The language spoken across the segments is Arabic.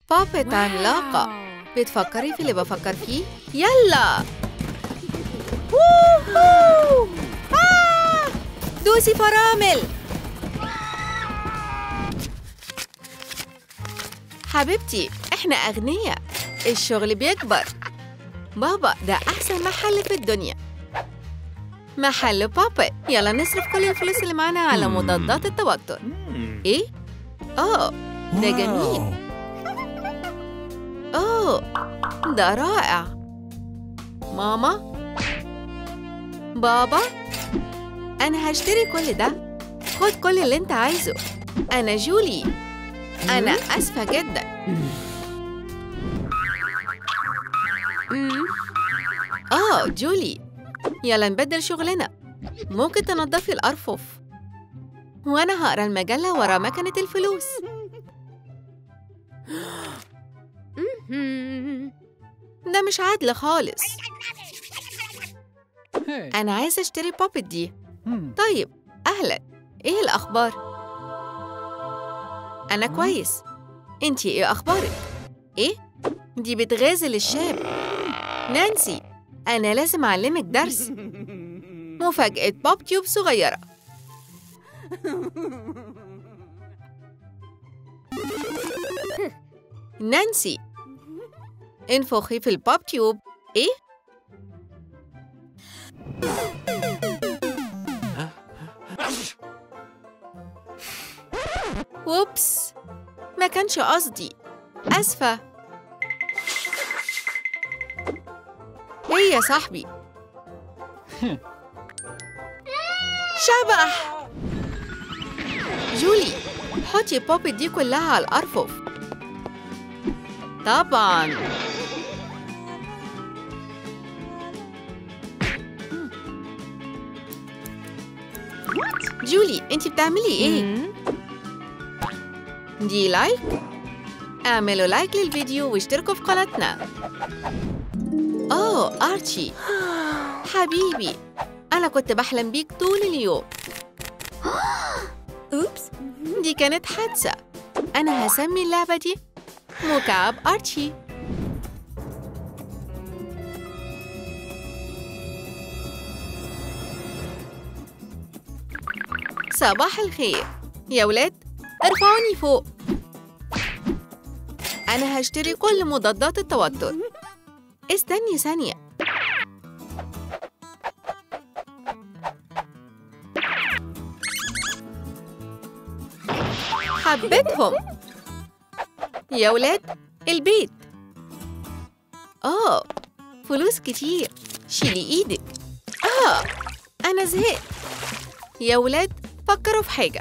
بابت عملاقة. بتفكري في اللي بفكر فيه؟ يلا. ووهو! دوسي فرامل. حبيبتي احنا أغنياء، الشغل بيكبر. بابا ده أحسن محل في الدنيا، محل بابت. يلا نصرف كل الفلوس اللي معانا على مضادات التوتر. ايه؟ ده جميل. ده رائع. ماما، بابا، أنا هشتري كل ده. خد كل اللي أنت عايزه. أنا جولي. أنا آسفة جدا. جولي، يلا نبدل شغلنا. ممكن تنظفي الأرفف وأنا هقرا المجلة ورا مكنة الفلوس. ده مش عادل خالص. أنا عايزة أشتري بابت دي. طيب، أهلاً. إيه الأخبار؟ أنا كويس. أنتي إيه أخبارك؟ إيه؟ دي بتغازل الشاب. نانسي، أنا لازم أعلمك درس. مفاجأة بوب تيوب صغيرة. نانسي، انفخي في البوب تيوب. إيه؟ ووبس، ما كانش قصدي. آسفة. إيه يا صاحبي؟ شبح. جولي، حطي بوبت دي كلها على الأرفف. طبعاً. جولي، أنتِ بتعملي إيه؟ دي لايك؟ اعملوا لايك للفيديو واشتركوا في قناتنا. آرتشي حبيبي، أنا كنت بحلم بيك طول اليوم. أوبس، دي كانت حادثة. أنا هسمي اللعبة دي مكعب آرتشي. صباح الخير يا ولاد، ارفعوني فوق. أنا هشتري كل مضادات التوتر. استني ثانية. حبيتهم يا ولاد. البيت. فلوس كتير. شيلي إيدك. أنا زهقت. يا ولاد فكروا في حاجة.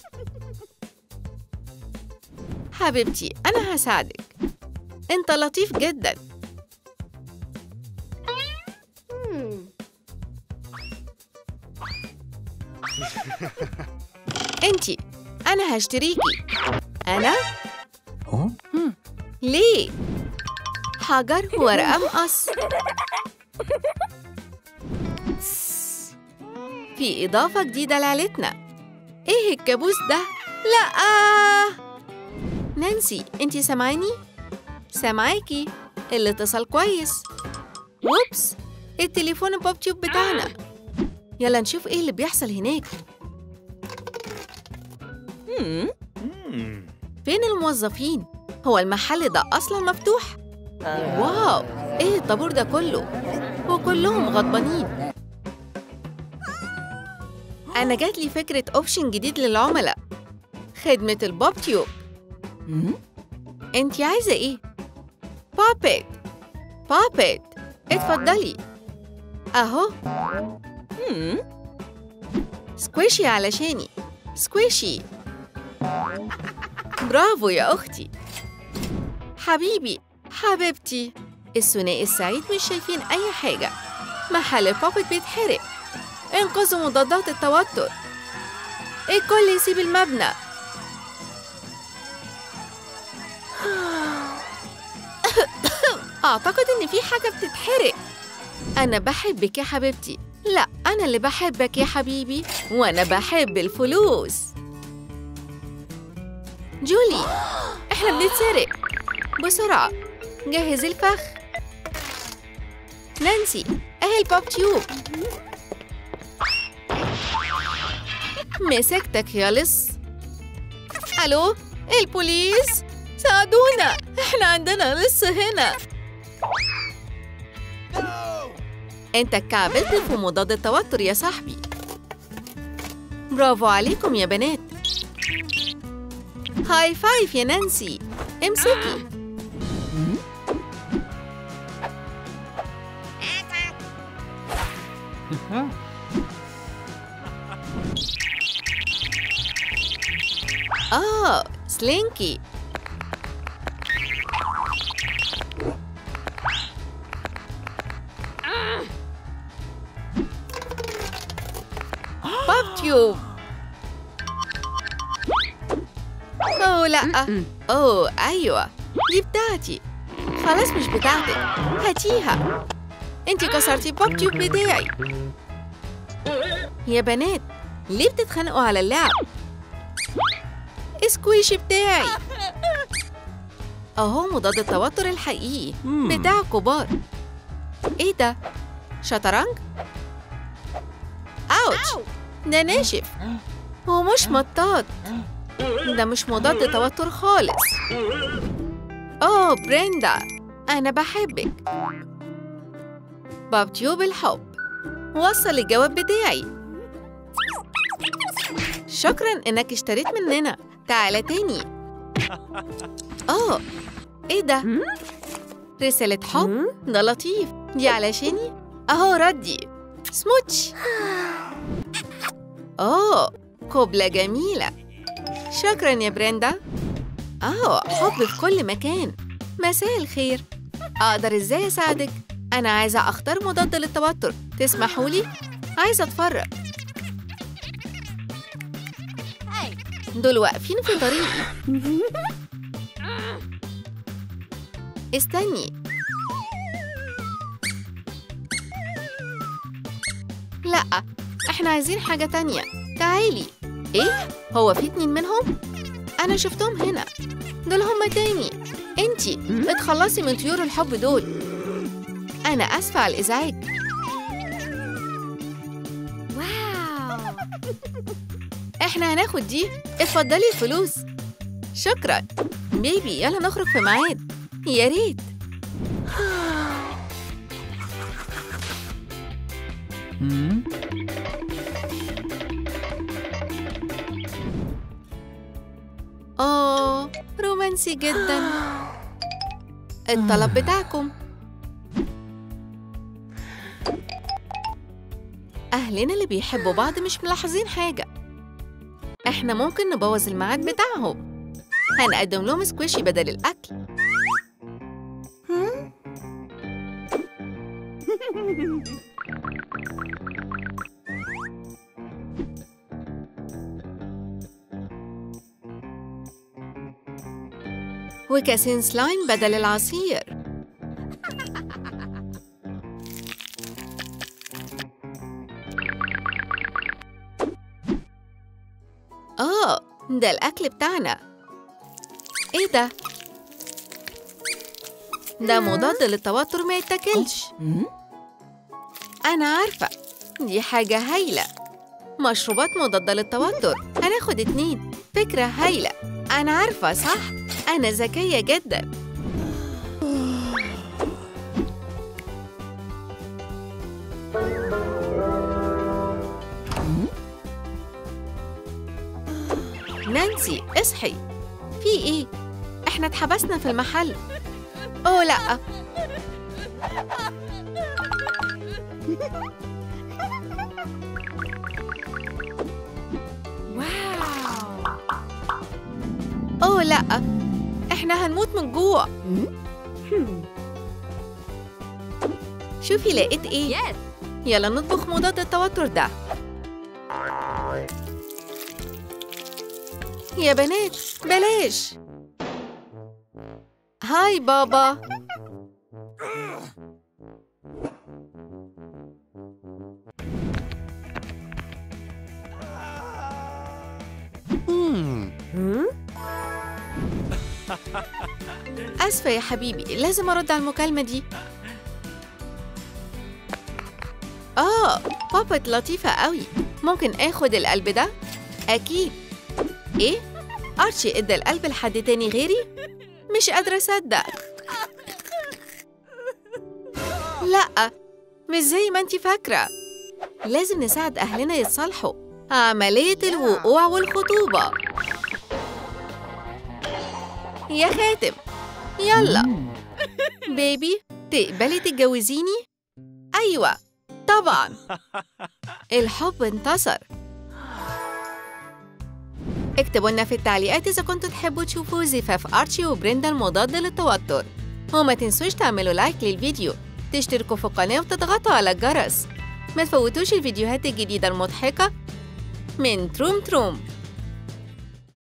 حبيبتي أنا هساعدك. أنت لطيف جداً. أنتي، أنا هشتريكي. أنا؟ ليه؟ حجر ورقة مقص. في إضافة جديدة لعيلتنا. إيه الكابوس ده؟ لأ. نانسي، أنتي سامعيني؟ سامعاكي. الاتصال كويس. ووبس، التليفون البوب تيوب بتاعنا. يلا نشوف إيه اللي بيحصل هناك. فين الموظفين؟ هو المحل ده أصلاً مفتوح؟ واو، إيه الطابور ده كله؟ وكلهم غضبانين. أنا جاتلي فكرة أوبشن جديد للعملاء. خدمة البوب تيوب. أنتي عايزة إيه؟ بابت. بابت، اتفضلي. أهو. سكويشي علشاني. سكويشي. برافو يا أختي. حبيبي، حبيبتي. الثنائي السعيد مش شايفين أي حاجة. محل بابت بيتحرق. انقذوا مضادات التوتر. الكل يسيب المبنى. أعتقد إن في حاجة بتتحرق. أنا بحبك يا حبيبتي. لا، أنا اللي بحبك يا حبيبي، وأنا بحب الفلوس. جولي، إحنا بنتسرق. بسرعة جهزي الفخ. نانسي أهي البوب تيوب. مسكتك يا لص. ألو البوليس ساعدونا، إحنا عندنا لص هنا. أنت اتكعبلت في مضاد التوتر يا صاحبي. برافو عليكم يا بنات. هاي فايف يا نانسي. امسكي. سلينكي. بوب تيوب. لا. أيوة دي بتاعتي. خلاص مش بتاعتك، هاتيها. انتي كسرتي بوب تيوب بتاعي. يا بنات ليه بتتخانقوا على اللعب؟ سكويشي بتاعي. اهو مضاد التوتر الحقيقي بتاع كبار. ايه ده؟ شطرنج؟ اوتش، ده ناشف ومش مطاط. ده مش مضاد توتر خالص. بريندا انا بحبك. بوب تيوب الحب وصل الجواب بتاعي. شكراً إنك اشتريت مننا. تعالى تاني. إيه ده؟ رسالة حب؟ ده لطيف. دي علشاني؟ أهو ردي. سموتش. قبلة جميلة. شكراً يا بريندا. حب في كل مكان. مساء الخير. أقدر إزاي أساعدك؟ أنا عايزة أختار مضاد للتوتر. تسمحولي؟ عايزة أتفرج. دول واقفين في طريقي. استني. لا، احنا عايزين حاجة تانية. تعالي. ايه؟ هو في 2 منهم؟ انا شفتهم هنا. دول هما تاني. انتي اتخلصي من طيور الحب دول. انا اسفة على الازعاج. واو. احنا هناخد دي. اتفضلي الفلوس. شكرا بيبي. يلا نخرج في ميعاد. يا ريت. رومانسي جدا. الطلب بتاعكم. أهلنا اللي بيحبوا بعض مش ملاحظين حاجة. إحنا ممكن نبوظ الميعاد بتاعهم. هنقدم لهم سكويشي بدل الأكل. وكاسين سلايم بدل العصير. ده الأكل بتاعنا. إيه ده؟ ده مضاد للتوتر ما يتاكلش. أنا عارفة دي حاجة هايلة. مشروبات مضادة للتوتر. هناخد 2. فكرة هايلة. أنا عارفة صح؟ أنا ذكية جداً. نانسي اصحي. في إيه؟ إحنا اتحبسنا في المحل. لأ. واو. لأ، إحنا هنموت من جوع. شوفي لقيت إيه؟ يلا نطبخ مضاد التوتر ده. يا بنات بلاش. هاي بابا. آسفة يا حبيبي، لازم أرد على المكالمة دي. بابت لطيفة قوي. ممكن آخد القلب ده؟ أكيد. إيه؟ أرشي إدى القلب لحد تاني غيري؟ مش قادرة أصدق. لأ، مش زي ما أنتي فاكرة. لازم نساعد أهلنا يتصالحوا. عملية الوقوع والخطوبة. يا خاتم، يلا. بيبي، تقبلي تتجوزيني؟ أيوة، طبعاً. الحب انتصر. اكتبوا لنا في التعليقات إذا كنتوا تحبوا تشوفوا زفاف أرشي وبريندا المضاد للتوتر، وما تنسوش تعملوا لايك للفيديو، تشتركوا في القناة وتضغطوا على الجرس. ما تفوتوش الفيديوهات الجديدة المضحكة من تروم تروم.